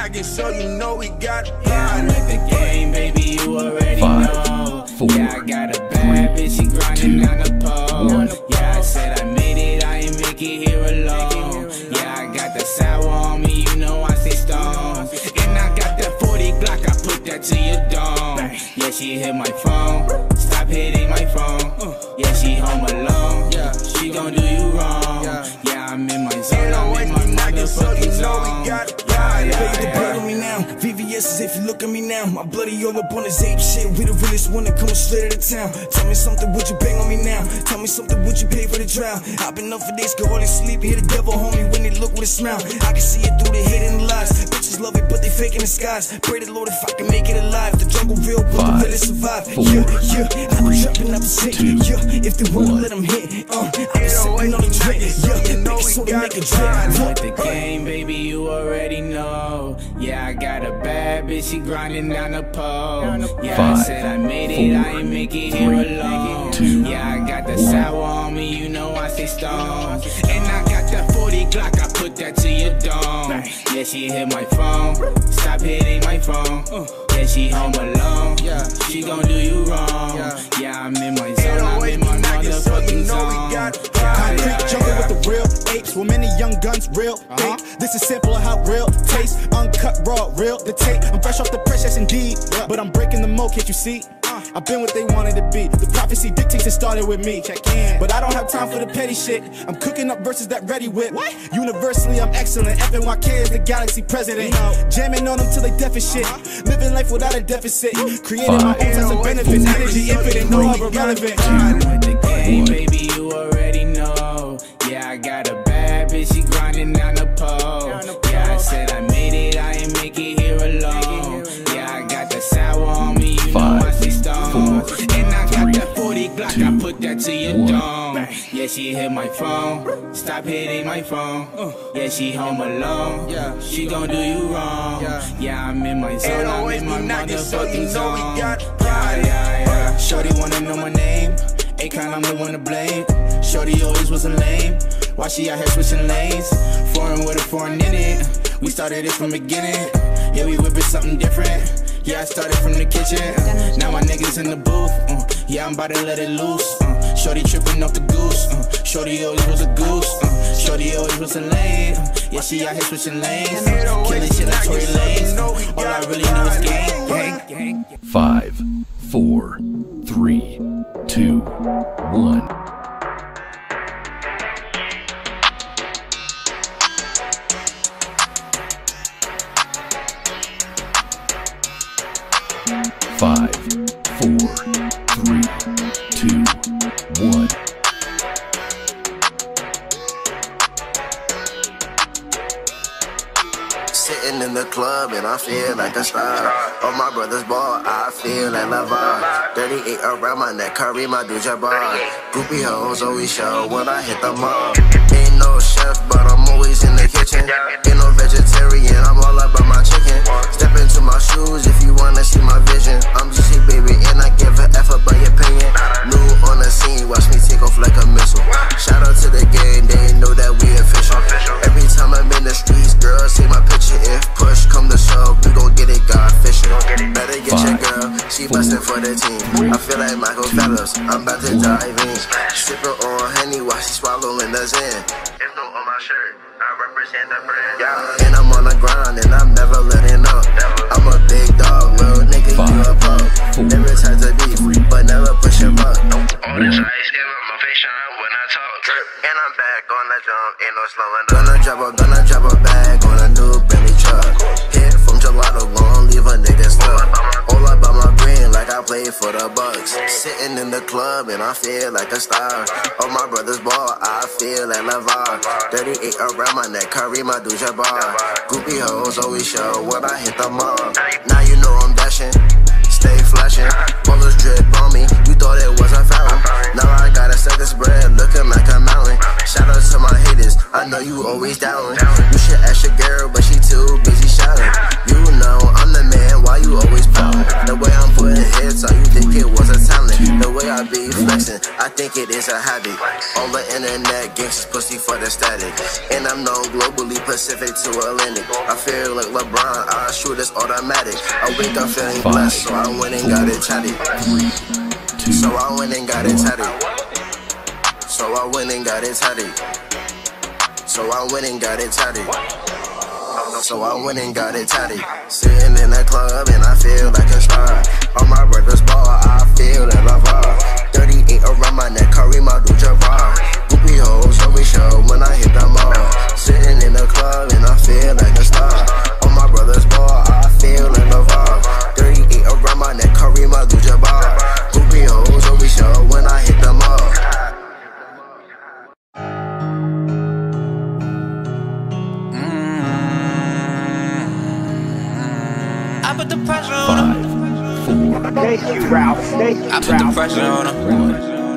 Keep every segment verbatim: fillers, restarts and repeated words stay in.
knocking, so you know we got it. Yeah, I'm at the game, baby, you already Five, know. four, yeah, I got a bad bitch, she grinding two, down the pole. one. Yeah, I said I made it, I ain't make it here alone. Yeah, I got the sour on me, you know I stay stoned. And I got that forty Glock, I put that to your dome. Yeah, she hit my phone, stop hitting my phone. Yeah, she home alone, she gon' do you wrong. Yeah, I'm in my zone, I'm in my motherfucking zone. Yeah, yeah, Baby, blood on me now. V V S is if you look at me now. My bloody all up on this ape shit. We the realest one that coming straight out of town. Tell me something, would you bang on me now? Tell me something, would you pay for the drown? I've been up for days, go all they sleep. Hear the devil, homie, when they look with a smile. I can see it through the hate and the lies. Bitches love it, but they fake in the skies. Pray the Lord if I can make it alive. The jungle real, but the realest survive. Four, yeah, yeah, I've been trapping up sick. two, Yeah, if they wanna one. let them hit. Uh, I've been sipping on the drink. Yeah, make it so they make it drip. I'm at the game, baby, you already know. Yeah, I got a bad bitch, she grinding down the pole. Yeah, Five, I said I made it, four, I ain't make it here three, alone. two, yeah, I got the one. sour on me, you know I stay stoned. And I got that forty Glock, I put that to your dome. Yeah, she hit my phone, stop hitting my phone. Yeah, she home alone, she gon' do you wrong. Yeah, I'm in my zone, I'm in my motherfucking zone. Concrete jungle with the real apes, with many young guns, real fake. This is simple how real taste, uncut, raw, real the tape. I'm fresh off the press, yes indeed, but I'm breaking the mold, can't you see? I've been what they wanted to be. The prophecy dictates it started with me. Check in. But I don't have time for the petty shit. I'm cooking up verses that ready whip. What? Universally, I'm excellent. F N Y K is the galaxy president. You know. Jamming on them till they deaf as shit. Uh-huh. Living life without a deficit. Creating my own sense of benefits. Energy infinite, no longer relevant. I'm at the game, baby, you already know. Yeah, I got a bad bitch, she grinding down the pole. Yeah, I said I made it, I ain't make it here alone. Yeah, I got the sour on me, you know I stay stoned. And I got that forty Glock, I put that to your dome. Yeah, she hit my phone, stop hitting my phone. Yeah, she home alone, she gon' do you wrong. Yeah, I'm in my zone, I'm in my motherfucking zone. Yeah, yeah, yeah. Shorty wanna know my name, Akon, I'm the one to blame. Shorty always wasn't lame, why she out here switching lanes? Foreign with a foreign in it, we started it from the beginning. Yeah, we whipping something different. Yeah, I started from the kitchen, uh, now my niggas in the booth. uh, Yeah, I'm about to let it loose. uh, Shorty tripping off the goose. uh, Shorty always was a goose. uh, Shorty always was a lane. uh, Yeah, she out here switching lanes. uh, Killing shit like Tory Lanez. uh, All I really know is gang, gang, gang. Five, four, three, two, one. Five, four, three, two, one. Sitting in the club and I feel like a star. All my brothers ball, I feel like LeVar. thirty-eight around my neck, Curry, my dude, Jabbar. Groupie hoes always show when I hit the mall. Ain't no chef, but I'm always in the kitchen. Ain't no vegetarian, I'm all about my chicken. Step into my shoes if you wanna see my vision. I'm G C, baby, and I give a F about your opinion. New on the scene, watch me take off like a missile. Shout out to the gang, they know that we official. Every time I'm in the streets, girls take my picture. If push come to shove, we gon' get it, God fishing. Better get your girl, she bustin' for the team. I feel like Michael Phelps, I'm about to dive in. Sippin' on Henny while she swallowing the Zen. If no on my shirt, I represent the brand. Yeah, and I'm on the grind and I'm never letting up. I'm a big dog, little nigga, you a pup. Never tried to beef, but never push him up. All this ice, give him my face shine when I talk. And I'm back on the jump, ain't no slowing down. Gonna drop a, gonna drop a bag on a new Bentley truck. Hit from gelato, gon' leave a nigga stuck. All about my brain like I played for the Bucks. Sitting in the club and I feel like a star. All my brothers ball, I feel like LeVar. thirty-eight around my neck, Curry, my dude, Jabbar. Groupie hoes always show when I hit the mall. Now you know I'm dashing, stay flashing. Ballers drip on me, you thought it was a fountain. Now I gotta set this bread, looking like a mountain. Shout out to my haters, I know you always down. You should ask your girl, but she too busy shouting. You know I'm the man, why you always pouting? The way I'm putting hits, so you think it was a talent. The way I be flexing, I think it is a habit. On the internet, gangsters pussy for the static. And I'm known globally, Pacific to Atlantic. I feel like LeBron, I shoot this automatic. I wake up feeling blessed, so I went and got it tatted. So I went and got it tatted. So I went and got it tatted. So I went and got it tatted. So I went and got it tatted. Sitting in the club and I feel like a star. On my brother's ball, I feel like a bar. thirty-eight around my neck, Kareem Abdul-Jabbar. Goopy hoes always show when I hit the mall. Sitting in the club and I feel like a star. On my brother's ball, I feel like a bar. thirty-eight around my neck, Kareem Abdul-Jabbar. Goopy hoes always show when I hit the mall. I put the pressure on Five, him. four, Thank you, Ralph. Thank you, I put the pressure on him. one.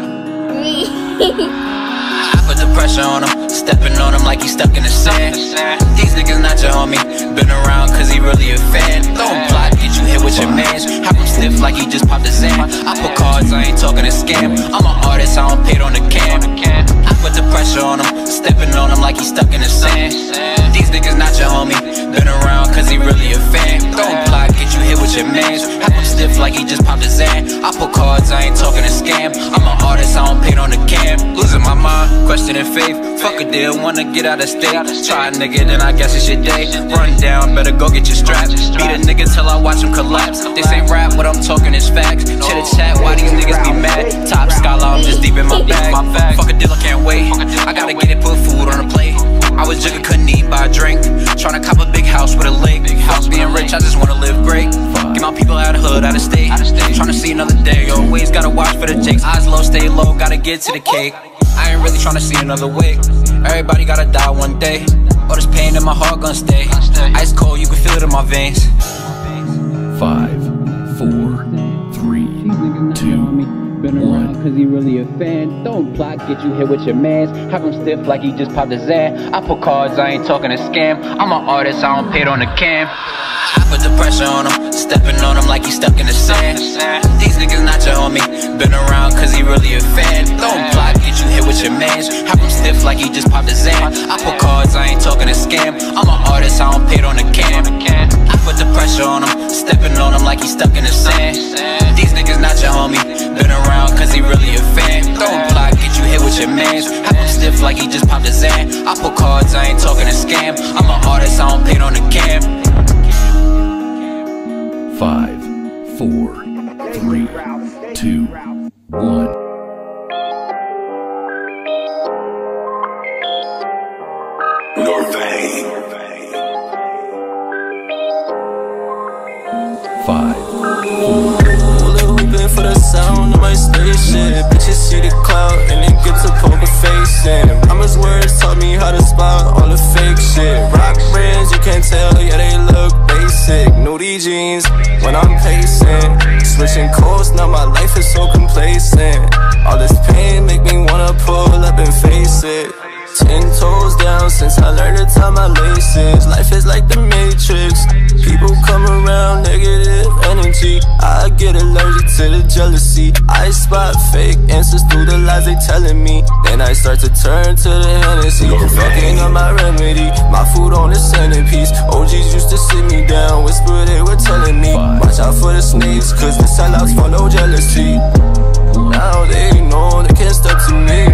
I put the pressure on him. Stepping on him like he's stuck in the sand. These niggas not your homie. Been around cause he really a fan. Don't plot, get you hit with your mans. Have him stiff like he just popped a Zan. I put cards, I ain't talking a scam. I'm an artist, I don't pay it on the cam. I put the pressure on him. Stepping on him like he's stuck in the sand. These niggas not your homie. Been around cause he really a fan. Don't plot, get you hit with your mans. Have him stiff like he just popped a Zan. I put cards, I ain't talking a scam. I'm an artist, I don't pay it on the cam. Losing my mind, questioning faith. Fuck a deal, wanna get out of state. Try a nigga, then I guess it's your day. Run down, better go get your strap. Beat a nigga till I watch him collapse. This ain't rap, what I'm talking is facts. Chitter chat, why these niggas be mad? Top scholar, I'm just deep in my bag. Fuck a deal, I can't wait. I gotta get it, put food on the plate. I was jigging, couldn't eat, buy a drink. Tryna cop a big house with a lake. House being rich, I just wanna live great. Get my people out of hood, out of state. Tryna see another day, always gotta watch for the jakes. Eyes low, stay low, gotta get to the cake. I ain't really tryna see another way. Everybody gotta die one day. All this pain in my heart gonna stay. Ice cold, you can feel it in my veins. Five, four, three, two, Been around cause he really a fan. Don't plot, get you hit with your mans. Have him stiff like he just popped a Zan. I put cards, I ain't talking a scam. I'm an artist, I don't pay it on the cam. I put the pressure on him, stepping on him like he's stuck in the sand. These niggas not your homie, been around cause he really a fan. Don't plot, get you hit with your mans. Have him stiff like he just popped a Zan. I put cards, I ain't talking a scam. I'm an artist, I don't pay it on the cam. I put the pressure on him, stepping on him like he's stuck in the sand. These niggas not your homie, been around cause he really a fan. Don't plot, get you hit with your mans. Have him stiff like he just popped a Zan. I put cards, I ain't talking a scam. I'm an artist, I don't pay it on the cam. five, four, three, two, one. Five, four, Hoping for the sound of my spaceship. Bitches see the cloud and then get to poker facing. Mama's words taught me how to spot all the fake shit. Rock brands, you can't tell, yeah they look basic. Nudie jeans when I'm pacing. Switching course, now my life is so complacent. All this pain make me wanna pull up and face it. Ten toes down since I learned to tie my laces. Life is like the Matrix. People come around, negative energy. I get allergic to the jealousy. I spot fake answers through the lies they telling me. Then I start to turn to the Hennessy. Fucking up my remedy, my food on the centerpiece. O Gs used to sit me down, whisper they were telling me, watch out for the snakes, cause the sellouts for no jealousy. Now they know they can't step to me.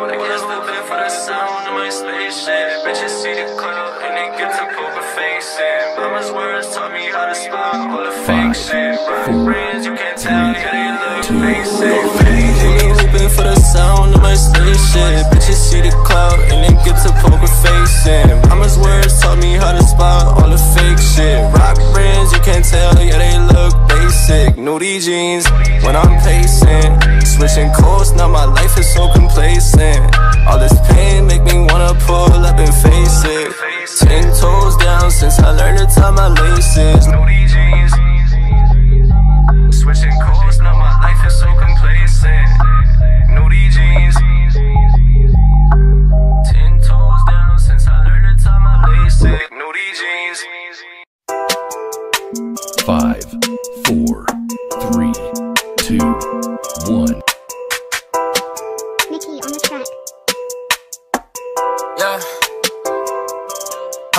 Bitches see the cloud and they get to poker facing. Mama's words taught me how to spot all the fake shit. Rock brands, you can't tell, yeah they look basic. Hoping for the sound of my spaceship. Bitches see the cloud and then get to poker facing. Mama's words taught me how to spot all the fake shit. Rock brands, you can't tell, yeah they look basic. Nudie jeans when I'm pacing. Switching course, now my life is so complacent. All this pain make me wanna pull up and face it. Ten toes down since I learned to tie my laces. Nudie jeans. Switching course, now my life is so complacent. Nudie jeans. Ten toes down since I learned to tie my laces. Nudie jeans. five, four, three, two, one.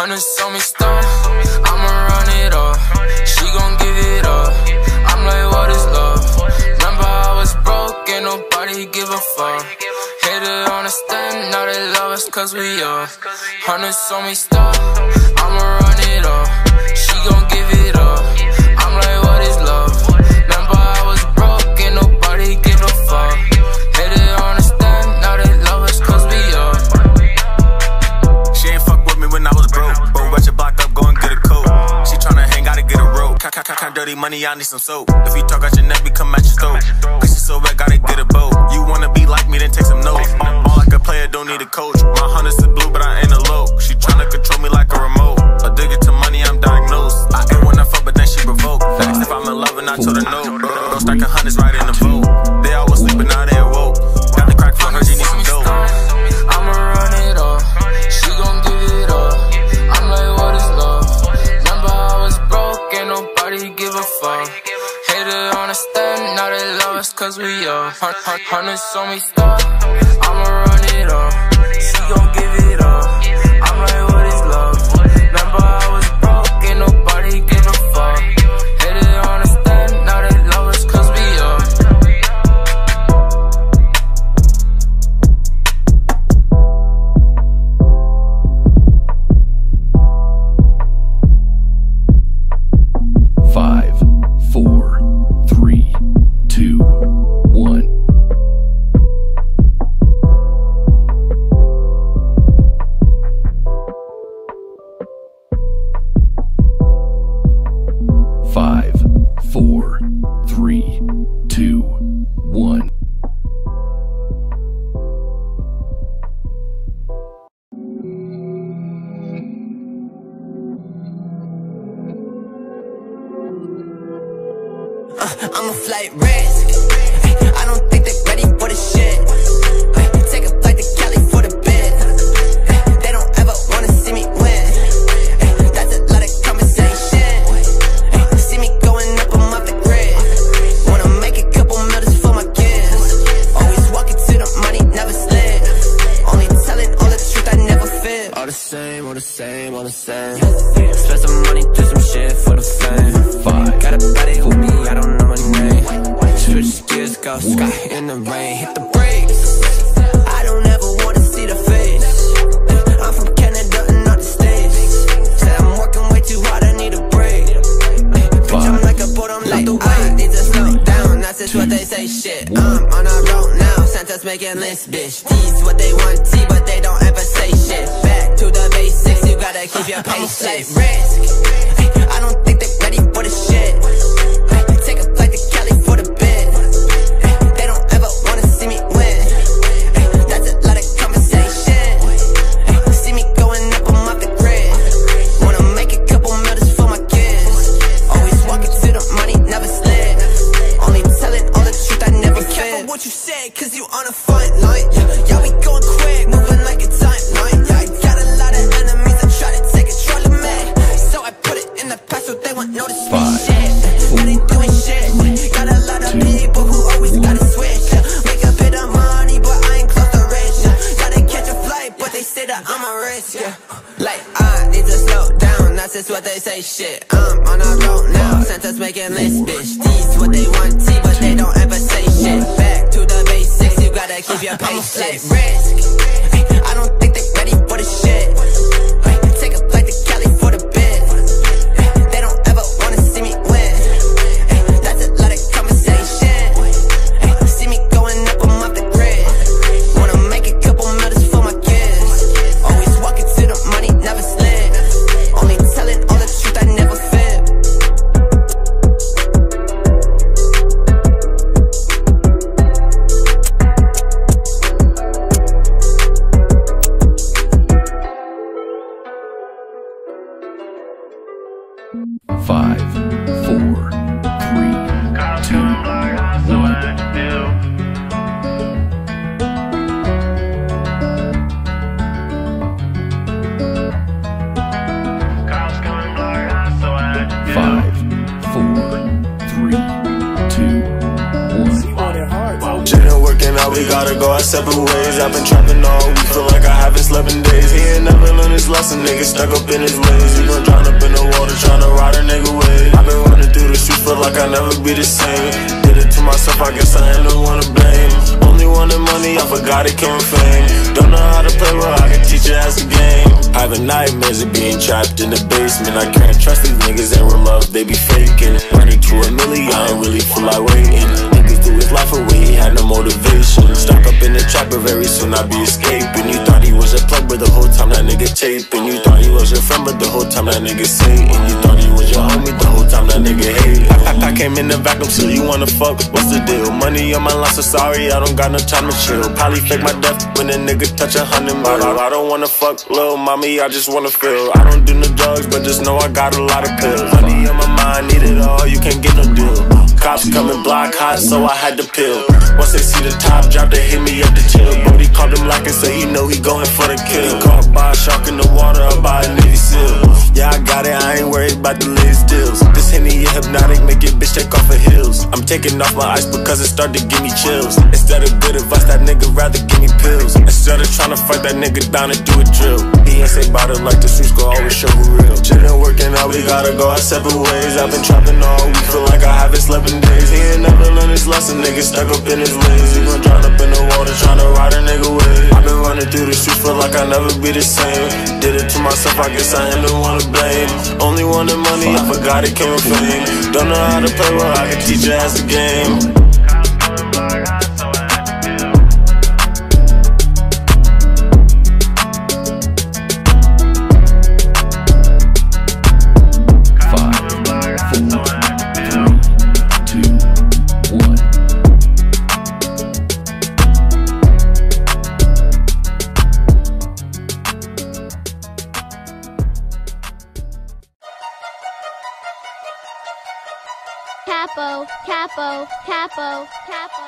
Hundreds on me stop, I'ma run it up. She gon' give it up. I'm like, what is love? Remember I was broke, ain't nobody give a fuck. Hate it on the stand, now they love us cause we up. Hundreds on me stop, I'ma run it up. She gon' give it up. I'm like, what is love? Remember I was broke, ain't nobody give a fuck. Hate it on the stand, now they love us cause we up. She ain't fuck with me when I was broke, but rush your block up, go and get a coat. She tryna hang, gotta get a rope. Count, count, count dirty money, I need some soap. If you talk out your neck, we come at your throat. Cause she so wet, gotta get a boat. You wanna be like me, then take some notes. All, all like a player, don't need a coach. My hundreds is blue, but I ain't a low. She tryna control me like a remote. Addicted to money, I'm diagnosed. I ain't wanna fuck, but then she provoked. Facts, if I'm in love and I told her no. Don't stack a hundreds right in the boat. They always sleeping, now they awoke. Got the crack for her, she need some dope. I'ma run it up. She gon' give it up. I'm like, what is love? Remember I was broke, ain't nobody give a fuck. Hate it on the stand, now they love us cause we up. Hundreds on me stop, I'ma run it up. She gon' give it up. I'm like, what is love? Remember I was broke, ain't nobody give a fuck. Hate it on the stand, now they love us cause we up. Five, four, three, two, one. Five, four, three, two, one. I'm a flight risk. I don't think they're ready for the shit. Take a flight to Cali for the bid. They don't ever wanna see me win. That's a lot of conversation. See me going up, I'm off the grid. Wanna make a couple millions for my kids. Always walking to the money, never slid. Only telling all the truth, I never fib. All the same, all the same, all the same. Spend some money, do some shit for the fame. Five, Got a body with me, I don't know my name. Switch gears, go sky in the rain. Hit the brakes. I don't ever wanna see the face. I'm from Canada and not the States. Said I'm working way too hard, I need a break. Bitch, I'm like a boat, I'm like the I need to slow down, that's just what they say, shit. I'm on a road now, Santa's making lists, bitch. T's what they want, T, but they don't ever say shit. Back to the basics, you gotta keep your pace. Flight risk. I don't think they're ready for the shit. Take a flight to Cali for the bid. They don't ever wanna see me win. That's a lot of conversation. See me going up, I'm off the grid. Wanna make a couple millions for my kids. Always walking to the money, never slid. Only telling all the truth, I never fib. Be careful what you say, cause you on a front line. Yeah, we going quick, moving like a timeline. Yeah, I got a lot of enemies that try to take control of me. So I put it in the past so they won't notice me. Shit, I ain't doing shit. Got a lot of people who always gotta switch. Make a bit of money, but I ain't close to rich. Gotta catch a flight, but they say that I'm a risk. Like, I need to slow down, that's just what they say, shit. I'm on a road now, Santa's making lists, bitch. T's what they want, T, but they don't ever say shit. Back to the basics, you gotta keep your pace. Flight risk. I don't think they're ready for the shit. Take a flight to Cali for the bid. They don't ever wanna see me win. That's a lot of conversation. See me going up, I'm off the grid. Wanna make a couple millions for my kids. Always walking to the money, never slid. Only telling all the truth, I never fib. now we gotta go our separate ways. I've been trapping all week, feel like I haven't slept in days. He ain't never learned his lesson, nigga stuck up in his ways. He gon' drown up in the water, tryna ride a nigga wave. I've been running through the streets, feel like I never be the same. Did it to myself, I guess I ain't the one to blame. Only wanted money, I forgot it came from fame. Don't know how to play, well I can teach you as a game. Having nightmares of being trapped in the basement. I can't trust these niggas, ain't real love, they be faking. Running to a million, I ain't really feel like waiting. Niggas do his life away, he had no motivation. Stuck up in the trap, but very soon I be escaping. You thought he was a plug, but the whole time that nigga taping. You thought he was your friend, but the whole time that nigga Satan. You thought he was your homie, the whole time that nigga hating. I, I, I came in the vacuum, so you wanna fuck, what's the deal? Money on my line, so sorry, I don't got no time to chill. Probably fake my death when a nigga touch a hundred mil. I, I don't wanna fuck, lil' mommy, I just wanna feel. I don't do no drugs, but just know I got a lot of pills. Money on my mind, need it all, you can't get no deal. Cops coming block hot, so I had to peel. Once they see the top drop, they hit me up to chill. Brody called him like and say he know he going for the kill. He caught by a shark in the water, I buy a Navy SEAL. Yeah, I got it, I ain't worried about the latest deals. This Henny hypnotic, make your bitch take off her heels. I'm taking off my ice because it started to give me chills. Instead of good advice, that nigga rather give me pills. Instead of trying to fight that nigga down and do a drill. He ain't say bout it like the streets gon' always show who real. Shit ain't working out, we gotta go our separate ways. I've been trapping all week, feel like I haven't slept in days. He ain't never learned his lesson, nigga stuck up in his ways. He gon' drown up in the water, tryna ride a nigga wave. I've been running through the streets, feel like I never be the same. Did it to myself, I guess I ain't the one to blame. Only wanted money, I forgot it came from fame. Don't know how to play, well I can teach you as a game. Capo, capo, capo, capo,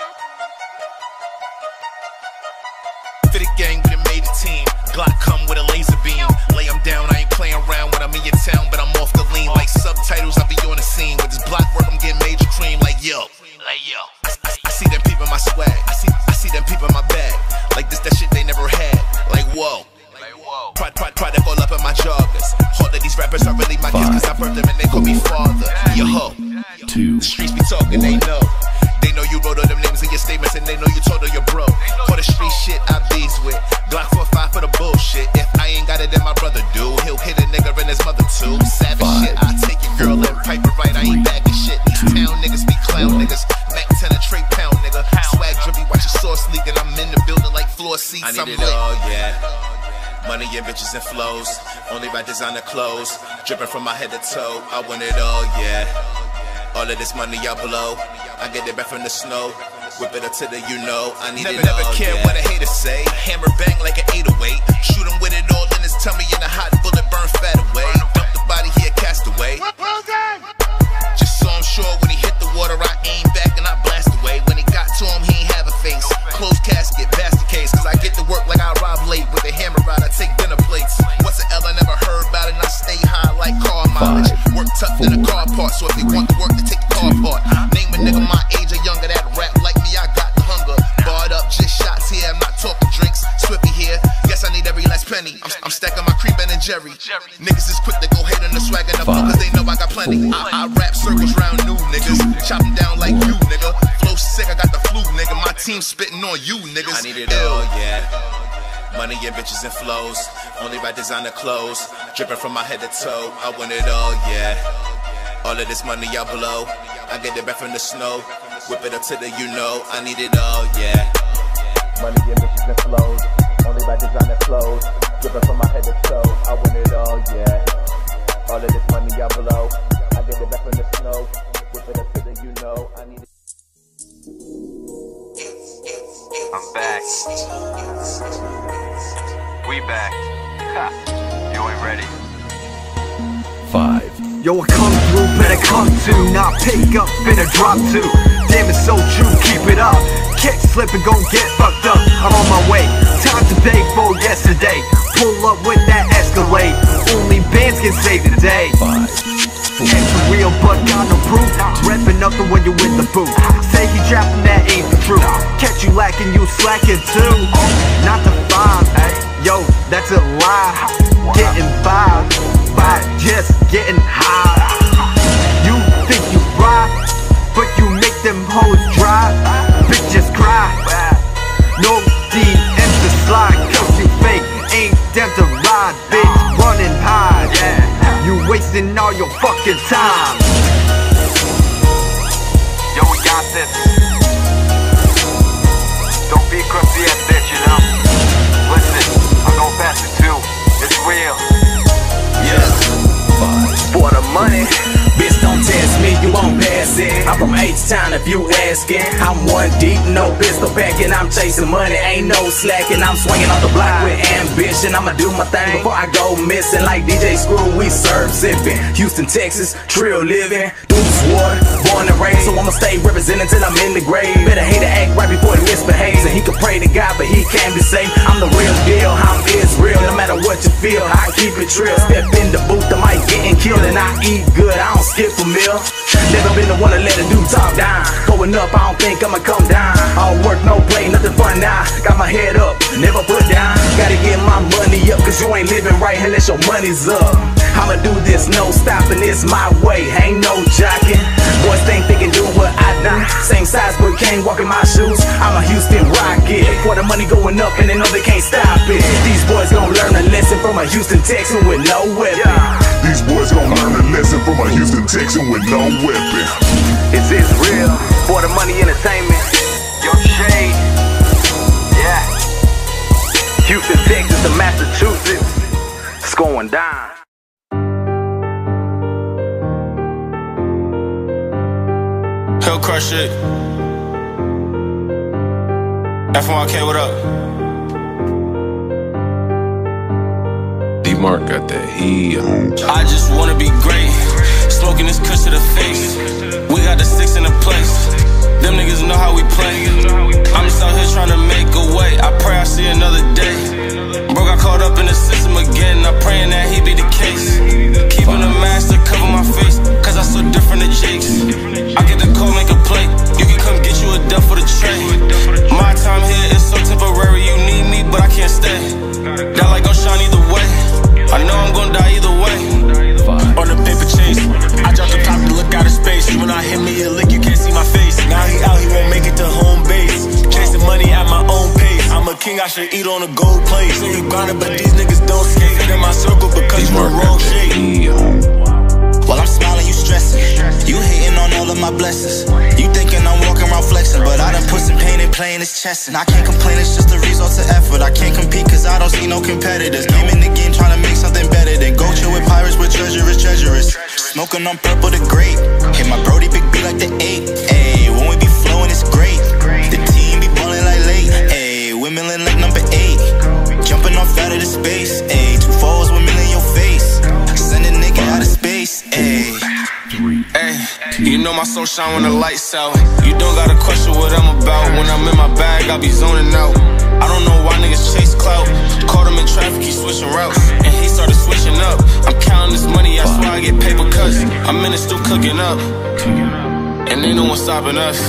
For the gang, we done made a team. Glock come with a laser beam. Lay them down, I ain't playing around when I'm in your town, but I'm off the lean. Like subtitles, I be on the scene. With this block work, I'm getting major cream. Like yo, like yo. I, I, I see them peeping my swag. I see, I see them peeping my bag. Like this, that shit they never had. Like whoa. Pride, pride, pride, they all up in my joggers. All of these rappers are really my kids, cause I birthed them and they call me father. Yo ho. Two. The streets be talking, they know. They know you wrote all them names in your statements and they know you told all your bro. For the street shit I bees with. Glock four five for the bullshit. If I ain't got it, then my brother do. He'll hit a nigga and his mother too. Savage Five, shit, I take your girl and pipe it right. I ain't bagging shit. These town niggas be clown one. niggas. Mac ten a tray pound nigga. Swag drippy, watch your sauce leak and I'm in the building like floor seats. I need I'm it lit. all, yeah. Money and bitches and flows. Only by designer clothes. Dripping from my head to toe. I want it all, yeah. All of this money I blow. I get it back from the snow. Whip it up to the you know. I need never, it all, Never care yeah. what a hater say. Hammer bang like an eight oh eight. Shoot him with it all in his tummy in a hot bullet burn fat away. Dump the body, he a castaway. Just so I'm sure when he hit the water I aim back and I blast away. When he got to him he ain't have a face. Closed casket, bastard case. Cause I get to work like I rob late. With a hammer out I take dinner plates. What's an L I never heard about it and I stay high like car mileage. Work tough in a car part. So if they want the work they take the car part. Name a nigga my age or younger that rap like me, I got the hunger. Barred up, just shots here, I'm not talking drinks. Swippy here, guess I need every last penny. I'm, I'm stacking my cream Ben and Jerry. Niggas is quick to go hate on the swag and the flow cause they know I got plenty. I, I rap circles round new niggas. Chop them down like you, nigga. Flow sick, I got the flu, nigga. My team spitting on you, niggas. I need it all, yeah. Money and bitches and flows. Only by designer clothes. Dripping from my head to toe. I want it all, yeah. All of this money I blow. I get it back from the snow. Whip it up to the you know. I need it all, yeah. Money and bitches and flows. Only by designer clothes. Dripping from my head to toe. I want it all, yeah. All of this money I blow. I get it back from the snow. Whip it up to the you know. I need it. I'm back. We back. Ha. You ain't ready. Five. Yo, I come through, better come to. Now pick up, finna drop two. Damn, it's so true, keep it up. Kick, slip and gon' get fucked up. I'm on my way. Time today for yesterday. Pull up with that Escalade. Only bands can save the day. Five. And too real, but got no proof. Reppin' nothing when you in the booth. Say he trapping, that ain't the truth. Catch you lacking, you slacking too. Not the five, yo, that's a lie. Getting by, by just getting high. You think you ride, but you make them hoes dry. Bitches cry. No D Ms to slide, cause you fake. Ain't down to ride, bitch, running high. You wasting all your fucking time. Yo, we got this. Don't be crusty ass bitch, you know. Listen, I'm gon' pass it too. It's real. Yeah. For the money, bitch, don't test me, you won't pass it. I'm from H-Town if you asking. I'm one deep, no pistol packing. I'm chasing money, ain't no slacking. I'm swinging off the block with ambition. I'ma do my thing before I go missing. Like D J Screw, we serve sipping. Houston, Texas, trill living. Deuce water, born and raised, so I'ma stay representing till I'm in the grave. Better hate to act right before he misbehaves. And he can pray to God, but he can't be saved. I'm the real deal, I'm Israel. No matter what you feel, I keep it trill. Step in the booth, I might getting killed. And I eat good, I don't skip a meal. Never been the one to let a dude talk down. Going up, I don't think I'ma come down. All work, no play, nothing fun now. Got my head up, never put down. Gotta get my money up, cause you ain't living right unless your money's up. I'ma do this, no stopping, it's my way, ain't no jocking. Boys think they can do what I do. Same size but can't walk in my shoes. I'm a Houston Rocket. For the money going up and they know they can't stop it. These boys gon' learn a lesson from a Houston Texan with no weapon. These boys gon' learn a lesson from a Houston Texan with no weapon. It's is real, for the money entertainment. Yo, Shade. Yeah. Houston, Texas to Massachusetts. It's going down. Hell crush it. F one K, what up? D-Mark got that heat. I just wanna be great. Smoking this kush to the face. We got the six in the place. Them niggas know how we play. I'm just out here trying to make a way. I pray I see another day. Bro got caught up in the system again. I'm praying that he be the case. Keeping a mask to cover my face, cause I'm so different than Jake's. I get the call, make a plate. You can come get you a duff for the tray. My time here is so temporary. You need me, but I can't stay. That light gon' shine either way. I know I'm gon' die either way. On the paper chase, I dropped the top to look out of space. When I hit me a lick, you can't see my face. Now he out, he won't make it to home base. Chasing money at my own pace. I'm a king, I should eat on a gold plate. So you grinding, but these niggas don't skate. Fit in my circle because you the wrong shape. While I'm smiling, you stressing. You hating on all of my blessings. You thinking I'm walking around flexing, but I done put some pain in playing this chess. And I can't complain, it's just the results of effort. I can't compete cause I don't see no competitors. Game in the game trying to make something better than go chill with pirates with treacherous treacherous. Smoking on purple the grape. Hit my Brody big B like the eight. Ayy, when we be flowing it's great. The team be ballin' like late. Ayy, women like number eight. Jumping off out of the space. Ayy, two fours with me in your face. Send a nigga out of space. Ayy. Hey, you know my soul shine when the lights out. You don't gotta question what I'm about. When I'm in my bag, I be zoning out. I don't know why niggas chase clout. Caught him in traffic, he switching routes. And he started switching up. I'm counting this money, that's why I get paper cuts. I'm in it still cooking up. And ain't no one stopping us.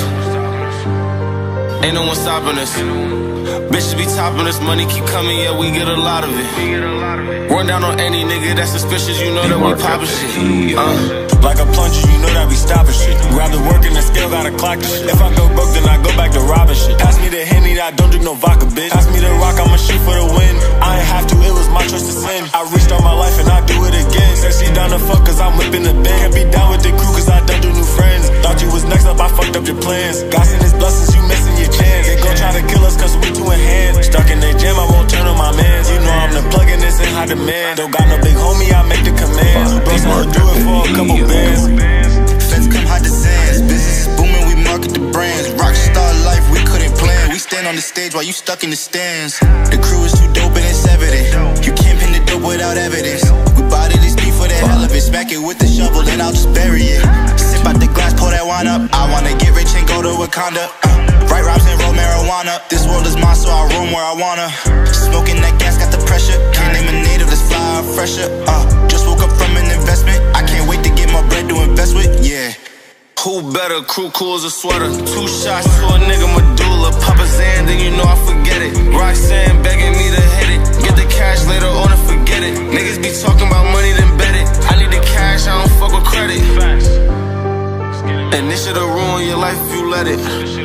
Ain't no one stopping us. Bitches be topping us, money keep coming, yeah, we get a lot of it. Run down on any nigga that's suspicious, you know that we poppin' shit. Uh. Like a plunger, you know that we stopping shit. Grab the work and the scale, gotta clock the shit. If I go broke, then I go back to robbing shit. Pass me the Henny, I don't drink no vodka, bitch. Pass me the rock, I'ma shoot for the win. I ain't have to, it was my choice to sin. I reached all my life and I do it again. Said she down to fuck cause I'm whipping the bin. Can't be down with the crew cause I done do new friends. Thought you was next up, I fucked up your plans. God send his blessings, you missing your chance. They gon' try to kill us cause we two in hand. Stuck in their jam, I won't turn on my mans. You know I'm the plug in this in high demand. Don't got no big homie, I make the commands. Bro, so I'll do it for a couple bands. Feds come hide the sands. Business is booming, we market the brands. Rockstar life, we couldn't plan. We stand on the stage while you stuck in the stands. The crew is too dope and it's evident. You can't pin the dope without evidence. We body this beef for the hell of it. Smack it with the shovel, then I'll just bury it. Sip out the glass, pour that wine up. I wanna get rich and go to Wakanda. uh, Right rhymes and roll marijuana. This world is mine, so I roam where I wanna. Smoking that gas, got the pressure. Can't name a native, let's fly out fresher. uh, Just woke up from an investment. I can't wait to get get more bread to invest with, yeah. Who better? Crew cool as a sweater. Two shots to a nigga medulla. Papa Zan, then you know I forget it. Roxanne begging me to hit it. Get the cash later on and forget it. Niggas be talking about money, then bet it. I need the cash, I don't fuck with credit. And this shit'll ruin your life if you let it.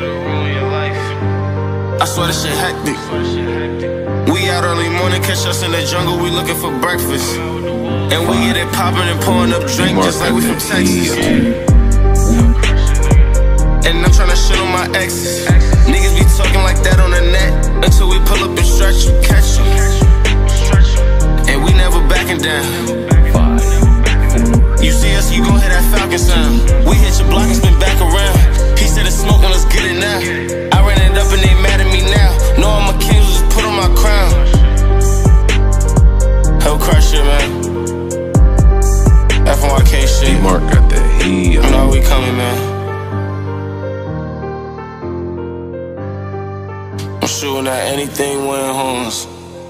I swear this shit hectic. We out early morning, catch us in the jungle, we looking for breakfast. And we get it poppin' and pouring up drink just like we from Texas. And I'm tryna shit on my exes. Niggas be talking like that on the net until we pull up and stretch you, catch you. And we never backing down. You see us, you gon' hear that Falcon sound. We hit your block and spin back around. He said it's smoking, let's get it now. I ran it up and they mad at me now. No, I'm a king, just put on my crown. Hell crush shit, man. F Y K shit. D-Mark got that heat. You know we coming, man. I'm shooting at anything with horns.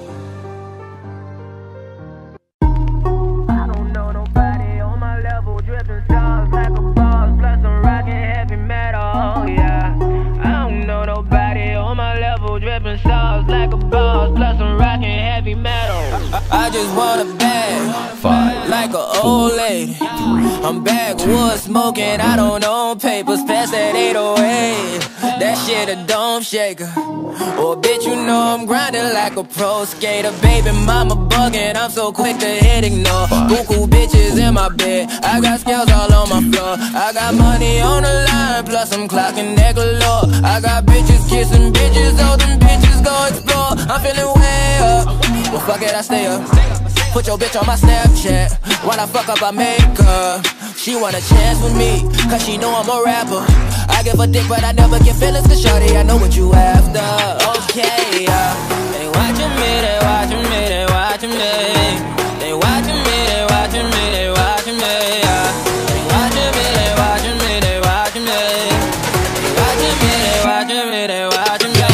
I don't know nobody on my level, dripping stars like a boss, plus I'm rocking heavy metal, yeah. I don't know nobody on my level, dripping stars like a boss, plus I'm rocking heavy metal. I, I just want a bag, Five, like an old lady. three, I'm backwood smoking, I don't own papers, pass that eight oh eight. That shit a dome shaker. Oh, bitch, you know I'm grinding like a pro skater. Baby mama bugging, I'm so quick to hit ignore. Buku bitches in my bed, I got scales all on my floor. I got money on the line, plus I'm clocking that galore. I got bitches kissing bitches, all them bitches go explore. I'm feeling way up, well fuck it, I stay up. Put your bitch on my Snapchat, when I fuck up I make her. She want a chance with me, cause she know I'm a rapper. I give a dick but I never get feelings, cause shorty I know what you after. Okay, uh, they watching me, they watching me, they watching me. They watching me, they watching me, they watching me, uh. They watching me, they watching me, they watching me. They watching me, they watching me, they watching me.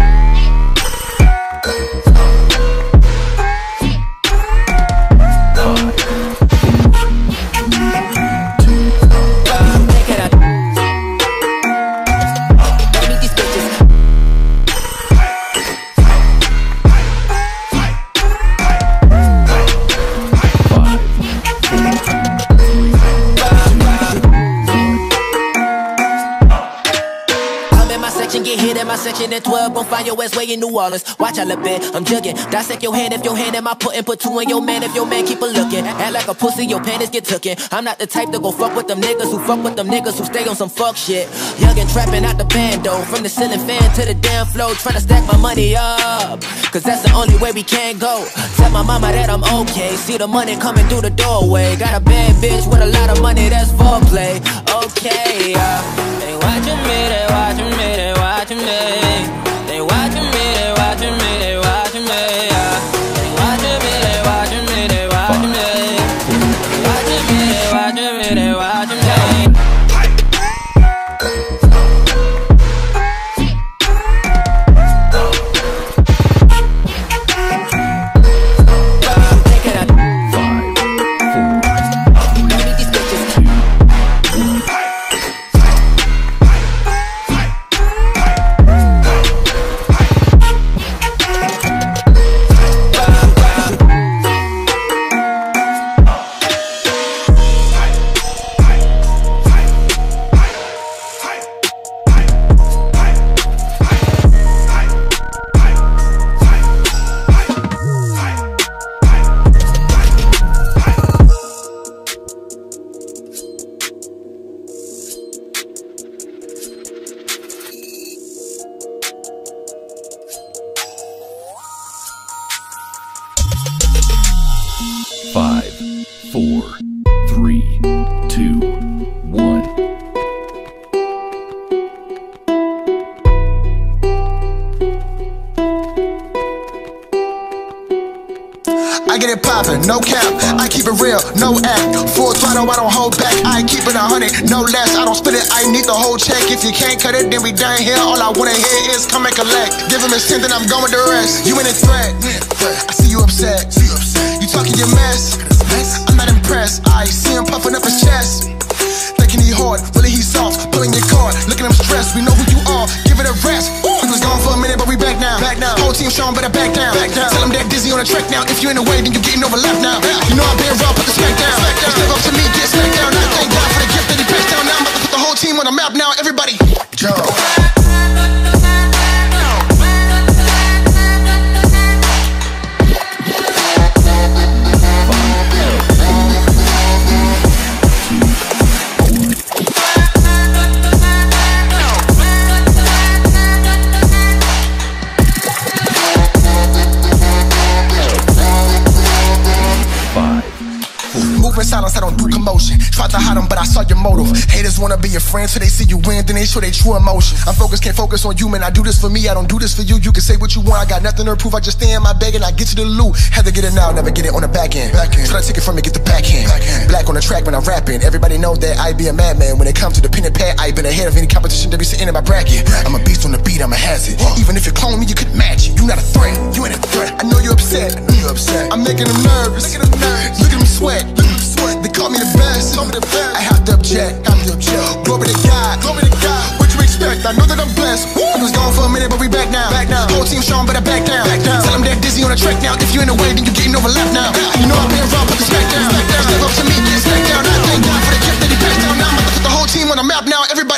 Section at twelve, gon' find your ass way in New Orleans. Watch out a bit, I'm jugging. Dissect your hand if your hand in my puttin'. Put two in your man if your man keep a looking. Act like a pussy, your panties get tookin'. I'm not the type to go fuck with them niggas who fuck with them niggas who stay on some fuck shit. Young and trappin' out the bando, from the ceiling fan to the damn floor, tryna stack my money up, cause that's the only way we can go. Tell my mama that I'm okay, see the money coming through the doorway. Got a bad bitch with a lot of money, that's foreplay. Okay, uh, they watching me, they watching me, they watching me. They watching me, they watching me, they watching me, yeah. They watching me, they watching me, they watching me. They watching me, they watching me, they watching me. Five, four, three, two, one. I get it poppin', no cap, I keep it real, no act. Full throttle, I don't hold back, I keep it a hundred, no less. I don't split it, I need the whole check. If you can't cut it, then we done here. All I wanna hear is come and collect. Give him his ten, then I'm going with the rest. You in a threat, I see you upset. You talking your mess, I'm not impressed. I see him puffing up his chest. Thinking he hard, really he's soft. Pulling your card, look at him stressed. We know who you are, give it a rest. We was gone for a minute, but we back now. Back now. Whole team showing, better back down. Back down. Tell him that Dizzy on the track now. If you in the way, then you getting overlapped now. You know I'm being raw, put the smack down. Step up to me, get smacked down. I thank God for the gift that he passed down. Now I'm about to put the whole team on the map now. Everybody, Joe. Silence, I don't do commotion. Tried to hide them, but I saw your motive. Haters wanna be your friend, so they see you win, then they show their true emotion. I'm focused, can't focus on you, man. I do this for me, I don't do this for you. You can say what you want, I got nothing to prove. I just stay in my bag and I get you the loot. Had to get it now, never get it on the back end. Back end. Try to take it from me, get the backhand. Back Black on the track when I'm rapping. Everybody know that I be a madman. When it comes to the pen and pad, I been ahead of any competition that be sitting in my bracket. I'm a beast on the beat, I'm a hazard. Even if you clone me, you couldn't match it. You not a threat, you ain't a threat. I know you're upset, I know you're upset. I'm making them nervous. Look at them sweat. Look at them sweat. They call me the best. I have to object. I have to object. Glory to God. Glory to God. What you expect? I know that I'm blessed. I was gone for a minute, but we back now. Back now. Whole team showing, better back down. Back down. Tell them they're Dizzy on the track now. If you in the way, then you getting overlapped now. You know I'm being raw, put the smack down. Step up to me, get smacked down. I thank God for the gift that he passed down. Now I'm about to put the whole team on the map now. Everybody.